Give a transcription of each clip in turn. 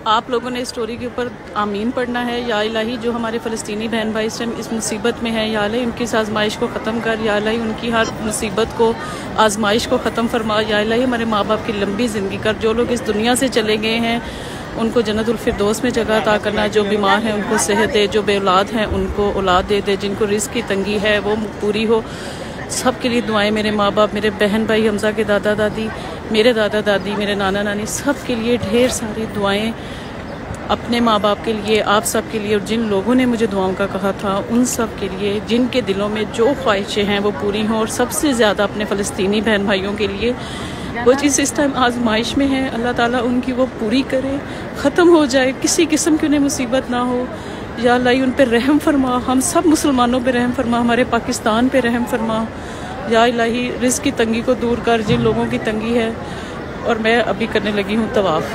आप लोगों ने इस स्टोरी के ऊपर आमीन पढ़ना है। या इलाही, जो हमारे फ़लस्तीनी बहन भाई इस मुसीबत में हैं, या इलाही उनकी इस आजमाइश को ख़त्म कर, या इलाही उनकी हर मुसीबत को, आजमाइश को ख़त्म फरमा। या इलाही हमारे माँ बाप की लंबी ज़िंदगी कर। जो लोग इस दुनिया से चले गए हैं उनको जन्नतुल फिरदौस में जगह अता करना। जो बीमार हैं उनको सेहत दे, जो बे औलाद हैं उनको औलाद दे दे, जिनको रिज़्क़ की तंगी है वो पूरी हो। सब के लिए दुआएं। मेरे माँ बाप, मेरे बहन भाई, हमज़ा के दादा दादी, मेरे दादा दादी, मेरे नाना नानी, सब के लिए ढेर सारी दुआएं। अपने माँ बाप के लिए, आप सब के लिए, और जिन लोगों ने मुझे दुआओं का कहा था उन सब के लिए, जिनके दिलों में जो ख्वाहिशें हैं वो पूरी हों। और सबसे ज़्यादा अपने फ़लस्तीनी बहन भाइयों के लिए, वो चीज़ इस टाइम आजमाइश में है, अल्लाह ताला उनकी वो पूरी करे, ख़त्म हो जाए, किसी किस्म की उन्हें मुसीबत ना हो। या अल्लाह उन पर रहम फरमा, हम सब मुसलमानों पे रहम फरमा, हमारे पाकिस्तान पे रहम फरमा। या इलाही रिज़्क़ की तंगी को दूर कर, जिन लोगों की तंगी है। और मैं अभी करने लगी हूँ तवाफ़।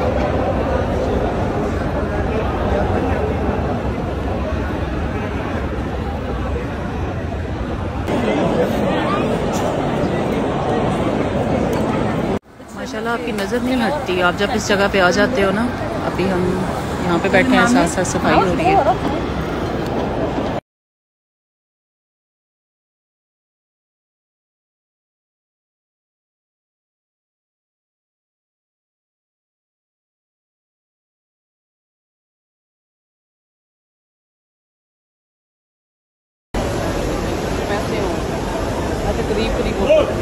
माशाल्लाह आपकी नज़र नहीं हटती, आप जब इस जगह पे आ जाते हो ना। अभी हम यहाँ पे बैठे हैं, साथ साथ सफाई हो रही है। करीब करीब